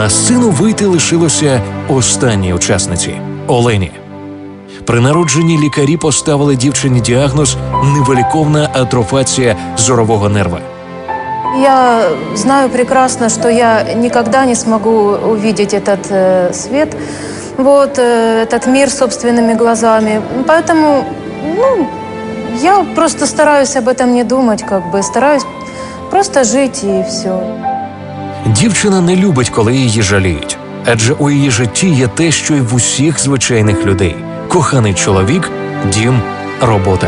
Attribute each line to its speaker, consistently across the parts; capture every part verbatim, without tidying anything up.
Speaker 1: На сцену вийти лишилося останній учасниці – Олені. При народженні лікарі поставили дівчині діагноз невиліковна атрофація зорового нерва.
Speaker 2: Я знаю прекрасно, что я никогда не смогу увидеть этот э, свет, вот, э, этот мир собственными глазами. Поэтому, ну, я просто стараюсь об этом не думать, как бы, стараюсь просто жить и все.
Speaker 1: Дівчина не любить, коли її жаліють. Адже у її житті є те, що й в усіх звичайних людей. Коханий чоловік, дім, робота.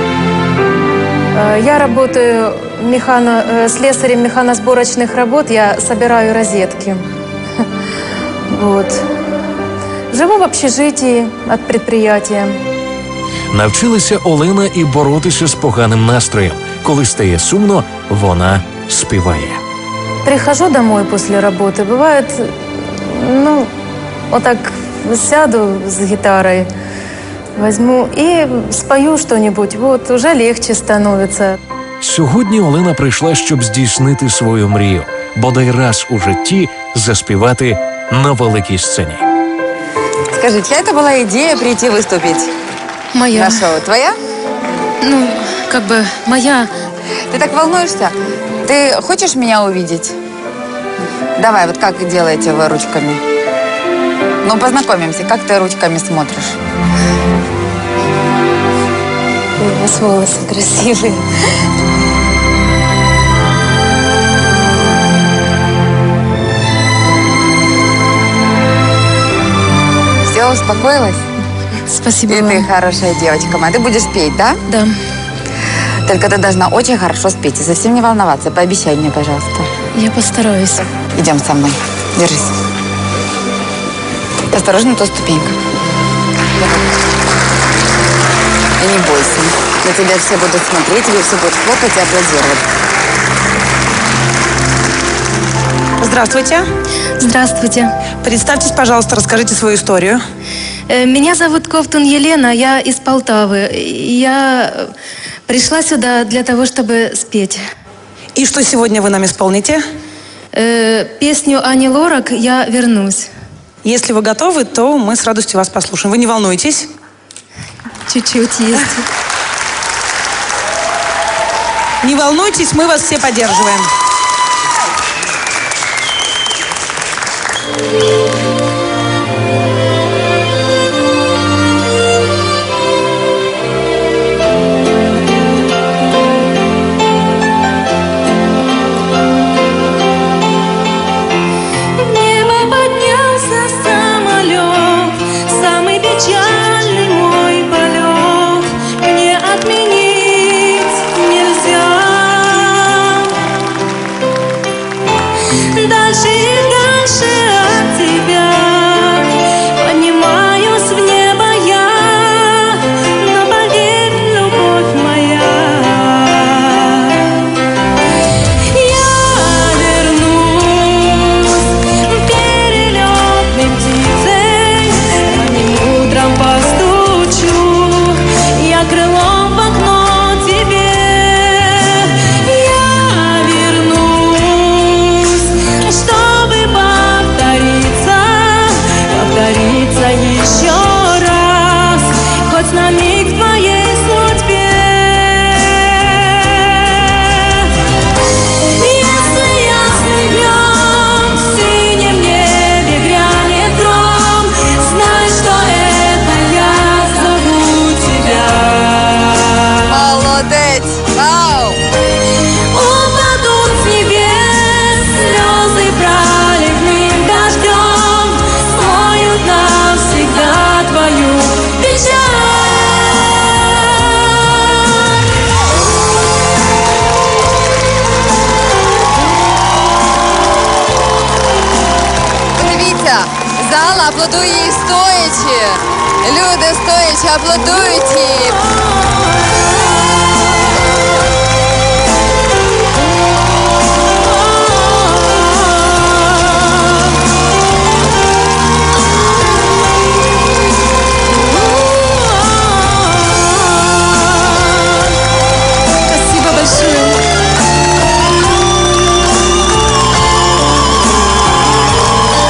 Speaker 2: Я работаю механо, слесарем механосборочных работ, я собираю розетки. Вот. Живу в общежитии от предприятия.
Speaker 1: Навчилася Олена і боротися з поганим настроєм. Коли стає сумно, вона співає.
Speaker 2: Прихожу домой после работы, бывает, ну, вот так сяду с гитарой, возьму и спою что-нибудь, вот, уже легче становится.
Speaker 1: Сьогодні Олена прийшла, щоб здійснити свою мрію, бодай раз у житті заспівати на великій сцені.
Speaker 3: Скажи, чья это была идея прийти выступить?
Speaker 4: Моя.
Speaker 3: На шоу? Твоя?
Speaker 4: Ну, как бы моя.
Speaker 3: Ты так волнуешься? Ты хочешь меня увидеть? Давай, вот как делаете вы ручками? Ну, познакомимся. Как ты ручками смотришь?
Speaker 2: У вас волосы красивые.
Speaker 3: Все, успокоилась?
Speaker 4: Спасибо
Speaker 3: И
Speaker 4: вам.
Speaker 3: ты хорошая девочка моя. Ты будешь петь, да?
Speaker 4: Да.
Speaker 3: Только ты должна очень хорошо спеть и совсем не волноваться. Пообещай мне, пожалуйста.
Speaker 4: Я постараюсь.
Speaker 3: Идем со мной. Держись. Осторожно, то ступенька. И не бойся. На тебя все будут смотреть, тебе все будут хлопать и аплодировать.
Speaker 5: Здравствуйте.
Speaker 4: Здравствуйте.
Speaker 5: Представьтесь, пожалуйста, расскажите свою историю.
Speaker 4: Э, Меня зовут Ковтун Елена, я из Полтавы. Я пришла сюда для того, чтобы спеть.
Speaker 5: И что сегодня вы нам исполните?
Speaker 4: Э, Песню Ани Лорак «Я вернусь».
Speaker 5: Если вы готовы, то мы с радостью вас послушаем. Вы не волнуйтесь.
Speaker 4: Чуть-чуть есть.
Speaker 5: Не волнуйтесь, мы вас все поддерживаем.
Speaker 3: Зал аплодує їй стоячи. Люди стоячи аплодують їй.
Speaker 4: Спасибо большое.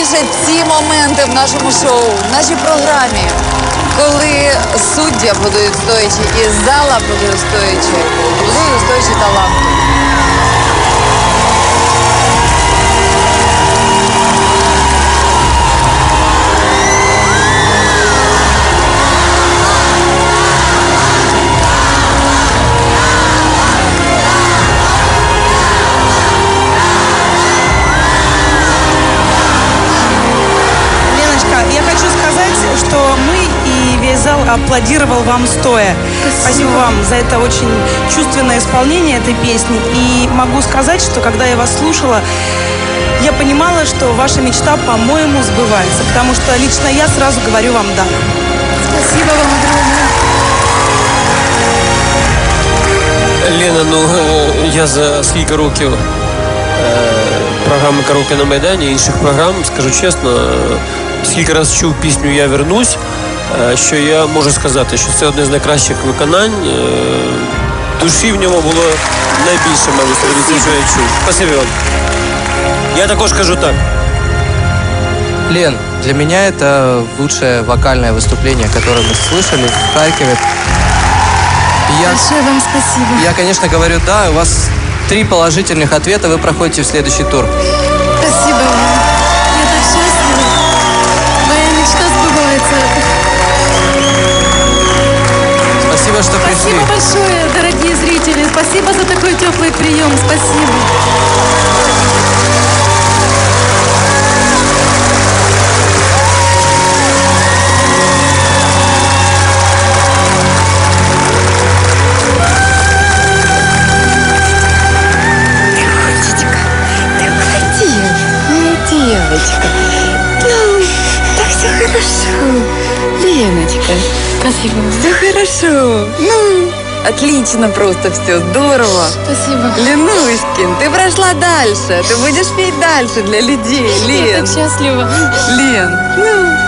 Speaker 3: найяскравіше ці моменти в нашому шоу, в нашій програмі, коли судді аплодують стоячи і зала аплодує стоячи, аплодує стоячи таланту.
Speaker 5: Я хочу сказать, что мы и весь зал аплодировал вам стоя. Спасибо. Спасибо вам за это очень чувственное исполнение этой песни. И могу сказать, что когда я вас слушала, я понимала, что ваша мечта, по-моему, сбывается. Потому что лично я сразу говорю вам «да».
Speaker 2: Спасибо вам огромное.
Speaker 6: Лена, ну я за скільки років е, програми «Караоке на Майдані» і інших програм, скажу чесно, скільки раз чув пісню «Я вернусь», е, що я можу сказати, що це одне з найкращих виконань. Е, душі в ньому було найбільше, мабуть, серед усіх, що я чув. Спасибо вам. Я також кажу так.
Speaker 7: Лен, для меня это лучшее вокальное выступление, которое мы слышали в Харькове. Я,
Speaker 4: Большое вам спасибо.
Speaker 7: я, конечно, говорю «да», у вас три положительных ответа, вы проходите в следующий тур.
Speaker 4: Спасибо вам. Я так счастлива. Моя мечта сбывается.
Speaker 7: Спасибо, что пришли.
Speaker 4: Спасибо большое, дорогие зрители. Спасибо за такой теплый прием. Спасибо.
Speaker 3: Девочка, ну, так все хорошо. Леночка, спасибо. Все хорошо. Ну, отлично просто все, здорово.
Speaker 4: Спасибо.
Speaker 3: Ленуськин, ты прошла дальше. Ты будешь петь дальше для людей, Лен.
Speaker 4: Я так счастлива.
Speaker 3: Лен, ну,